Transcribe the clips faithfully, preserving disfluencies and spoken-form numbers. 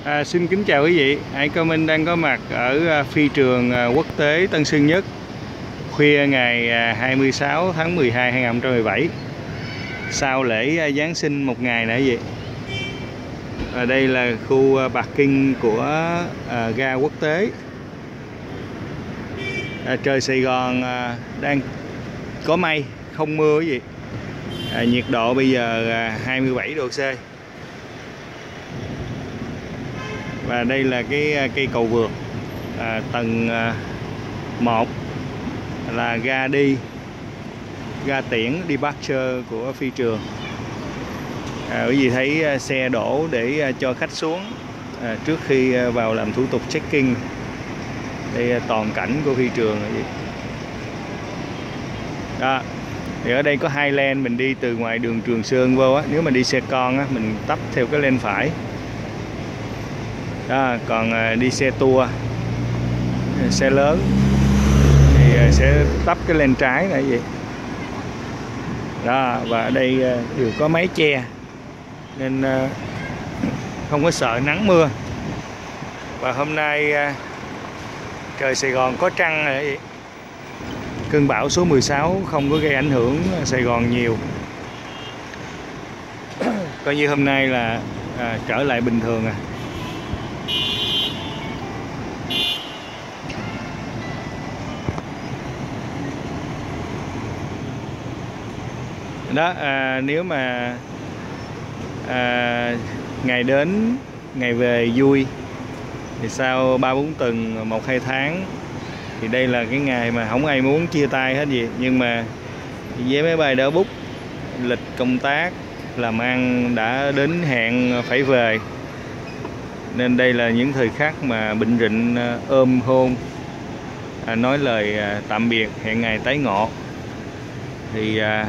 À, xin kính chào quý vị. Hải Cơ Minh đang có mặt ở phi trường quốc tế Tân Sơn Nhất khuya ngày hai mươi sáu tháng mười hai năm hai nghìn không trăm mười bảy, sau lễ Giáng sinh một ngày nữa vậy. Và đây là khu parking của à, ga quốc tế. À, trời Sài Gòn à, đang có mây, không mưa quý vị. À, nhiệt độ bây giờ à, hai mươi bảy độ C. Và đây là cái cây cầu vượt à, tầng à, một là ga đi, ga tiễn departure của phi trường. À, quý vị thấy xe đổ để cho khách xuống à, trước khi vào làm thủ tục check-in. Đây toàn cảnh của phi trường là gì đó. Thì ở đây có hai lane, mình đi từ ngoài đường Trường Sơn vô á, nếu mà đi xe con á mình tấp theo cái lane phải đó, còn à, đi xe tour, xe lớn thì à, sẽ tấp cái lane trái là gì đó. Và ở đây à, đều có mái che nên à, không có sợ nắng mưa. Và hôm nay à, trời Sài Gòn có trăng rồi vậy. Cơn bão số mười sáu không có gây ảnh hưởng Sài Gòn nhiều. Coi như hôm nay là à, trở lại bình thường à. Đó, à, nếu mà à, ngày đến ngày về vui thì sau ba bốn tuần, một hai tháng thì đây là cái ngày mà không ai muốn chia tay hết gì. Nhưng mà vé máy bay đã book, lịch công tác làm ăn đã đến hẹn phải về, nên đây là những thời khắc mà Bình Rịnh ôm hôn à, nói lời à, tạm biệt, hẹn ngày tái ngộ. Thì à,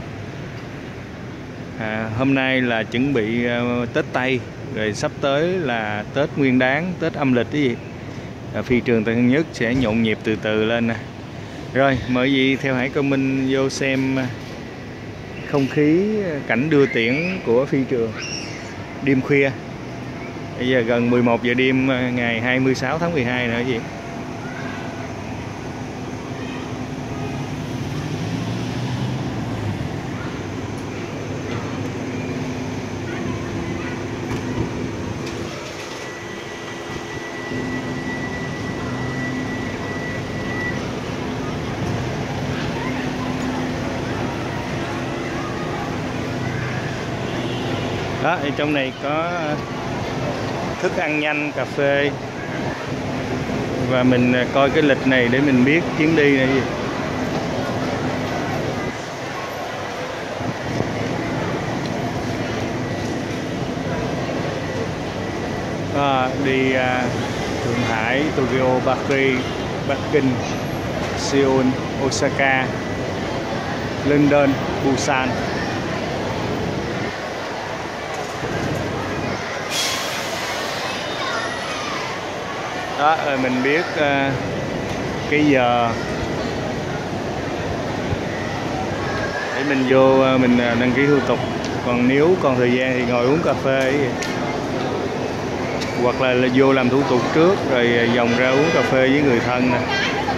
à, hôm nay là chuẩn bị à, Tết Tây, rồi sắp tới là Tết Nguyên Đán, Tết âm lịch cái gì. À, phi trường Tân Sơn Nhất sẽ nhộn nhịp từ từ lên nè. Rồi mời quý vị theo Hải Cơ Minh vô xem không khí cảnh đưa tiễn của phi trường đêm khuya. Bây giờ gần mười một giờ đêm ngày hai mươi sáu tháng mười hai nữa gì. Đó, thì trong này có thức ăn nhanh, cà phê. Và mình coi cái lịch này để mình biết chuyến đi này gì. À, đi à, Thượng Hải, Tokyo, Paris, Bắc Kinh, Seoul, Osaka, London, Busan. Đó, rồi mình biết uh, cái giờ để mình vô uh, mình đăng ký thủ tục. Còn nếu còn thời gian thì ngồi uống cà phê, hoặc là, là vô làm thủ tục trước rồi vòng ra uống cà phê với người thân nè.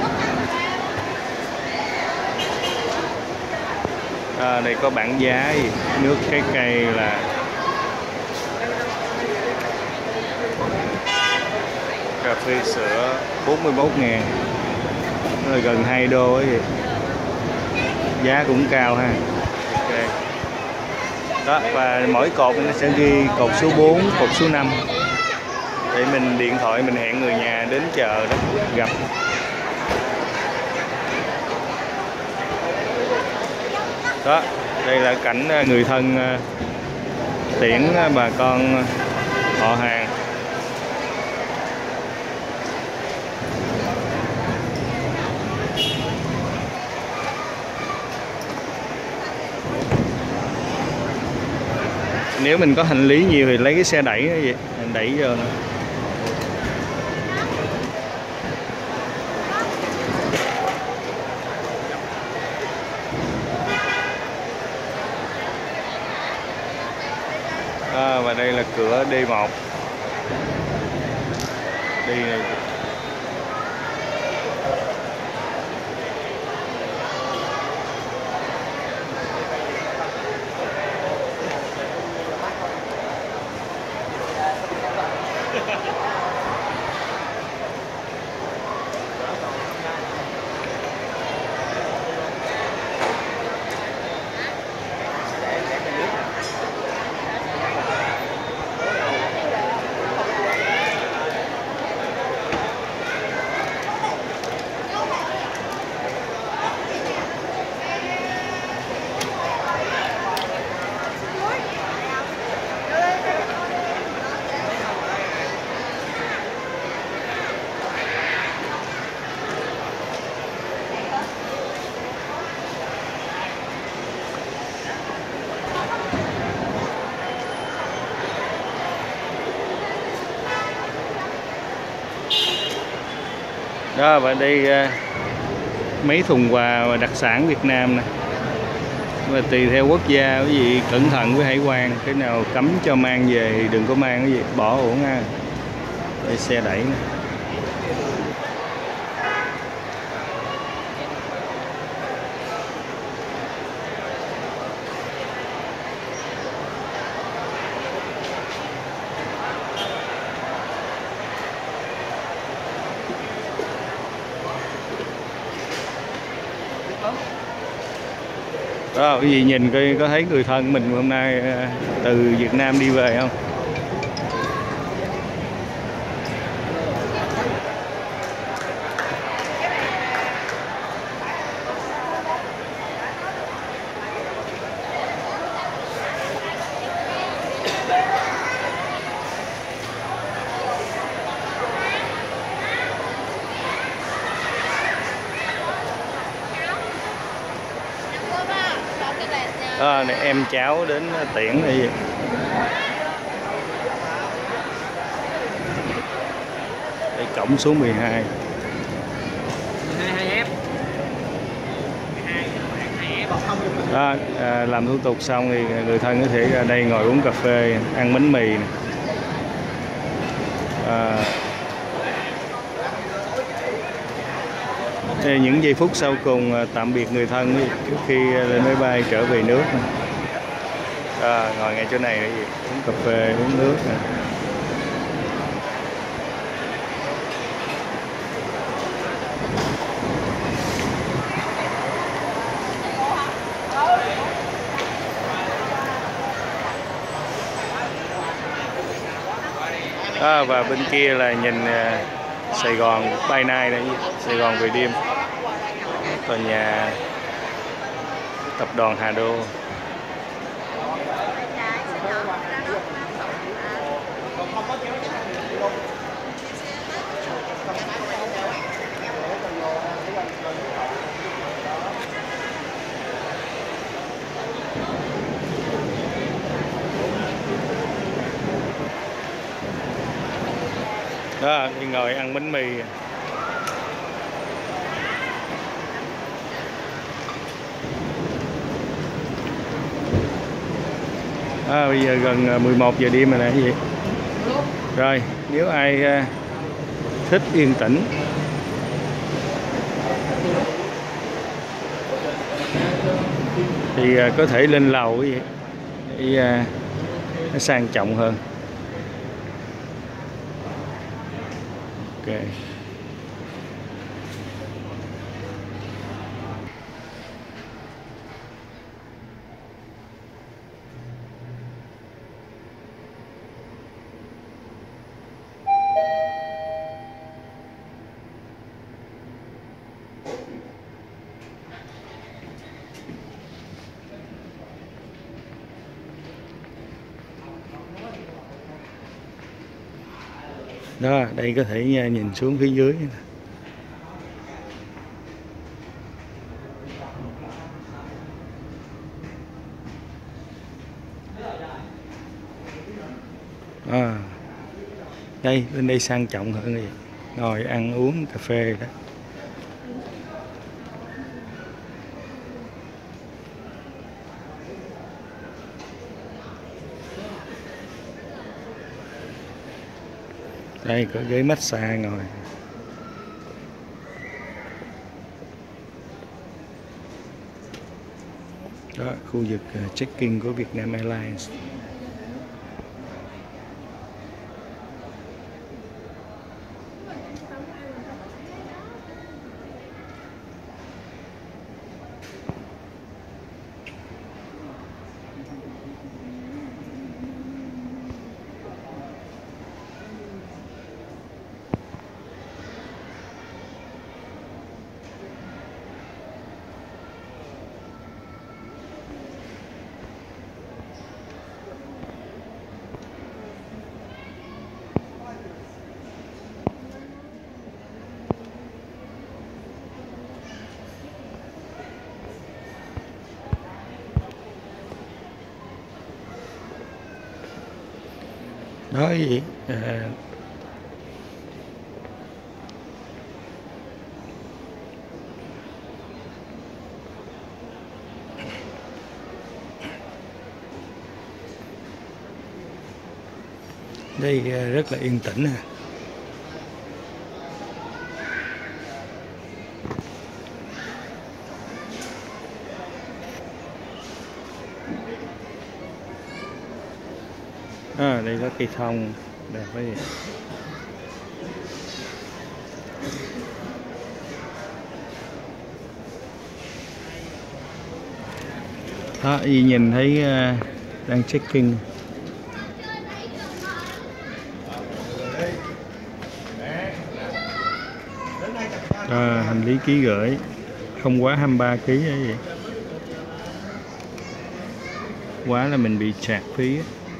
À, đây có bảng giá gì. Nước trái cây là cà phê sữa bốn mươi mốt ngàn, rồi gần hai đô ấy. Giá cũng cao ha. Okay. Đó, và mỗi cột nó sẽ ghi cột số bốn, cột số năm để mình điện thoại mình hẹn người nhà đến chờ đó gặp. Đó, đây là cảnh người thân tiễn bà con họ hàng. Nếu mình có hành lý nhiều thì lấy cái xe đẩy vậy, mình đẩy vô nữa. À, và đây là cửa D một. Đi này. Đó, và đây mấy thùng quà đặc sản Việt Nam nè. Và tùy theo quốc gia quý vị cẩn thận với hải quan, cái nào cấm cho mang về thì đừng có mang, cái gì bỏ uổng ha. Đây xe đẩy nè. Đó, quý vị nhìn coi có thấy người thân mình hôm nay từ Việt Nam đi về không? Đó, này em cháu đến tiễn đi. Đây cổng số mười hai. Đó, à, làm thủ tục xong thì người thân có thể ra đây ngồi uống cà phê, ăn bánh mì này. À, đây những giây phút sau cùng tạm biệt người thân trước khi lên máy bay trở về nước. À, ngồi ngay chỗ này để uống cà phê, uống nước nè. À, và bên kia là nhìn uh, Sài Gòn by night này, Sài Gòn về đêm, tòa nhà tập đoàn Hà Đô. Đó, đi ngồi ăn bánh mì. À, bây giờ gần mười một giờ đêm rồi nè cái gì. Rồi, nếu ai uh, thích yên tĩnh thì uh, có thể lên lầu cái gì để uh, nó sang trọng hơn. Ok. Đó, đây có thể nhìn xuống phía dưới. À, đây bên đây sang trọng hơn gì, ngồi ăn uống cà phê đó. Đây có ghế massage ngồi. Đó, khu vực check-in của Vietnam Airlines. Đó gì à, đây rất là yên tĩnh nè. À, đây có cây thông đẹp quá gì. Đó, y nhìn thấy uh, đang check-in. À, hành lý ký gửi không quá hai mươi ba ký ấy vậy. Quá là mình bị chạc phí.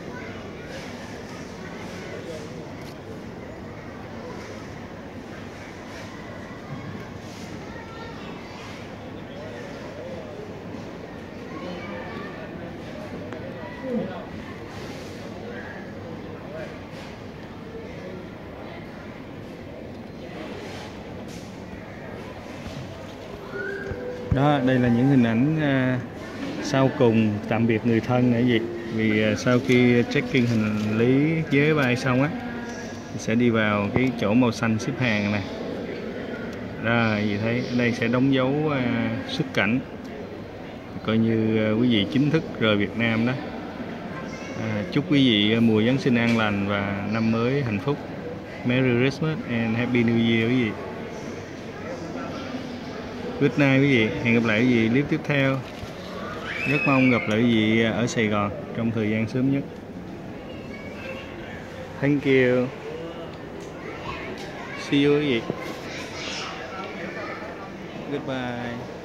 Đó, đây là những hình ảnh uh, sau cùng tạm biệt người thân ở gì. Vì uh, sau khi check-in hành lý với bay xong á, sẽ đi vào cái chỗ màu xanh xếp hàng này. Rồi, vì thấy ở đây sẽ đóng dấu uh, xuất cảnh, coi như uh, quý vị chính thức rời Việt Nam đó. À, chúc quý vị uh, mùa Giáng sinh an lành và năm mới hạnh phúc. Merry Christmas and Happy New Year quý vị. Good night quý vị, hẹn gặp lại quý vị clip tiếp theo. Rất mong gặp lại quý vị ở Sài Gòn trong thời gian sớm nhất. Thank you. See you quý vị. Goodbye.